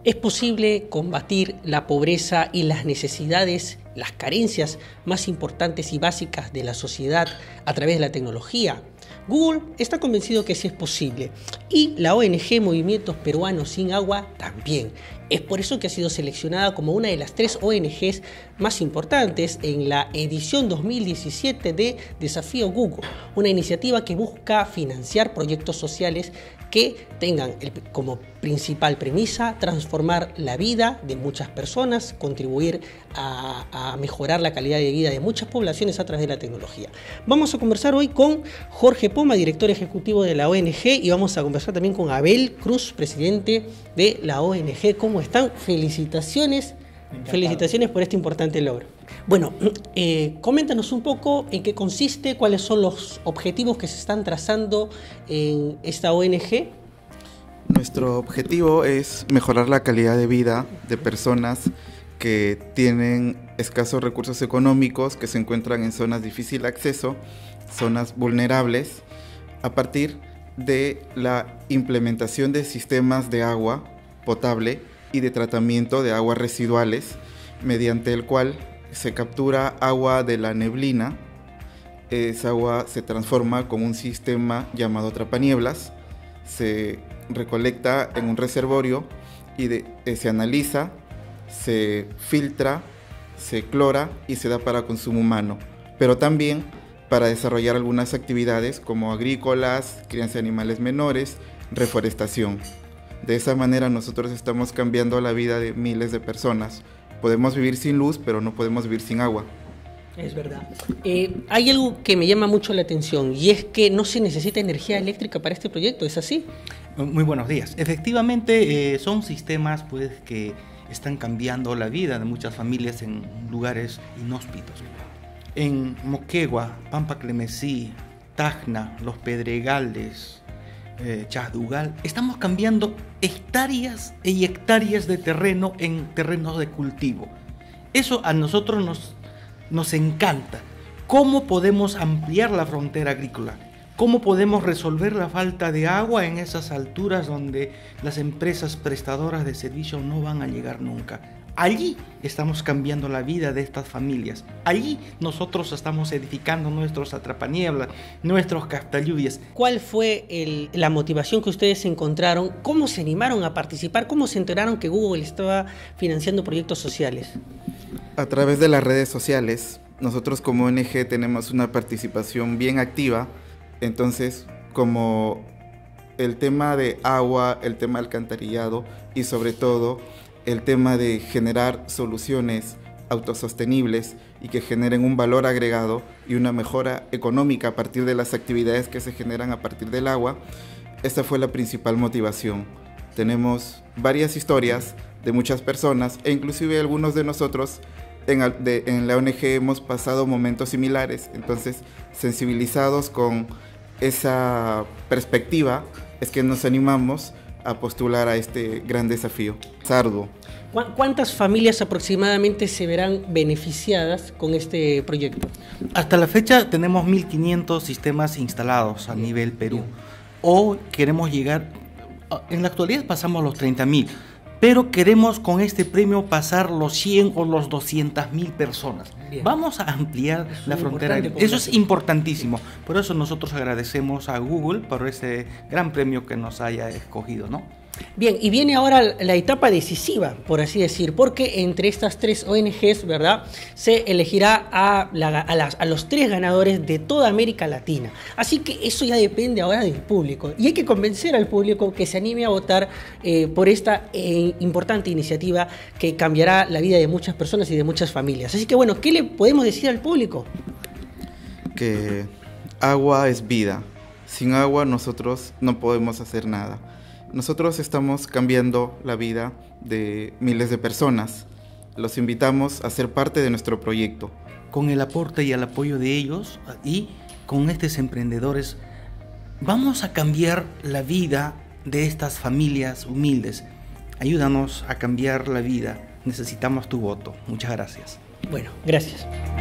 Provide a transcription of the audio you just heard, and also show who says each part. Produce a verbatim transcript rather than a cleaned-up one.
Speaker 1: ¿Es posible combatir la pobreza y las necesidades, las carencias más importantes y básicas de la sociedad a través de la tecnología? Google está convencido que sí es posible y la O N G Movimientos Peruanos Sin Agua también. Es por eso que ha sido seleccionada como una de las tres O N Ges más importantes en la edición dos mil diecisiete de Desafío Google, una iniciativa que busca financiar proyectos sociales que tengan el, como principal premisa transformar la vida de muchas personas, contribuir a, a mejorar la calidad de vida de muchas poblaciones a través de la tecnología. Vamos a conversar hoy con Jorge Poma, director ejecutivo de la O N G, y vamos a conversar también con Abel Cruz, presidente de la O N G. ¿Cómo están? Felicitaciones, felicitaciones por este importante logro. Bueno, eh, coméntanos un poco en qué consiste, cuáles son los objetivos que se están trazando en esta O N G.
Speaker 2: Nuestro objetivo es mejorar la calidad de vida de personas que tienen escasos recursos económicos, que se encuentran en zonas de difícil acceso, zonas vulnerables, a partir de la implementación de sistemas de agua potable y de tratamiento de aguas residuales, mediante el cual se captura agua de la neblina. Esa agua se transforma con un sistema llamado trapanieblas, se recolecta en un reservorio y de, eh, se analiza, se filtra, se clora y se da para consumo humano, pero también para desarrollar algunas actividades como agrícolas, crianza de animales menores, reforestación. De esa manera nosotros estamos cambiando la vida de miles de personas. Podemos vivir sin luz, pero no podemos vivir sin agua.
Speaker 1: Es verdad. Eh, hay algo que me llama mucho la atención y es que no se necesita energía eléctrica para este proyecto, ¿es así?
Speaker 3: Muy buenos días. Efectivamente, eh, son sistemas pues, que están cambiando la vida de muchas familias en lugares inhóspitos. En Moquegua, Pampa Clemensí, Tacna, Los Pedregales, eh, Chasdugal, estamos cambiando hectáreas y hectáreas de terreno en terrenos de cultivo. Eso a nosotros nos, nos encanta. ¿Cómo podemos ampliar la frontera agrícola? ¿Cómo podemos resolver la falta de agua en esas alturas donde las empresas prestadoras de servicio no van a llegar nunca? Allí estamos cambiando la vida de estas familias. Allí nosotros estamos edificando nuestros atrapanieblas, nuestros captalluvias.
Speaker 1: ¿Cuál fue el, la motivación que ustedes encontraron? ¿Cómo se animaron a participar? ¿Cómo se enteraron que Google estaba financiando proyectos sociales?
Speaker 2: A través de las redes sociales, nosotros como O N G tenemos una participación bien activa. Entonces, como el tema de agua, el tema de alcantarillado y sobre todo el tema de generar soluciones autosostenibles y que generen un valor agregado y una mejora económica a partir de las actividades que se generan a partir del agua, esta fue la principal motivación. Tenemos varias historias de muchas personas e inclusive algunos de nosotros en, de, en la O N G hemos pasado momentos similares, entonces sensibilizados con esa perspectiva es que nos animamos a postular a este gran desafío. Es arduo.
Speaker 1: ¿Cuántas familias aproximadamente se verán beneficiadas con este proyecto?
Speaker 3: Hasta la fecha tenemos mil quinientos sistemas instalados a nivel Perú. O queremos llegar, en la actualidad pasamos los treinta mil, pero queremos con este premio pasar los cien o los doscientas mil personas. Bien. Vamos a ampliar es la frontera. Eso es importantísimo. Por eso nosotros agradecemos a Google por ese gran premio que nos haya escogido, ¿no?
Speaker 1: Bien, y viene ahora la etapa decisiva, por así decir, porque entre estas tres O N Ges, ¿verdad?, se elegirá a, la, a, las, a los tres ganadores de toda América Latina. Así que eso ya depende ahora del público. Y hay que convencer al público que se anime a votar eh, por esta eh, importante iniciativa que cambiará la vida de muchas personas y de muchas familias. Así que bueno, ¿qué le podemos decir al público?
Speaker 2: Que agua es vida. Sin agua nosotros no podemos hacer nada. Nosotros estamos cambiando la vida de miles de personas. Los invitamos a ser parte de nuestro proyecto.
Speaker 3: Con el aporte y el apoyo de ellos y con estos emprendedores, vamos a cambiar la vida de estas familias humildes. Ayúdanos a cambiar la vida. Necesitamos tu voto. Muchas gracias.
Speaker 1: Bueno, gracias.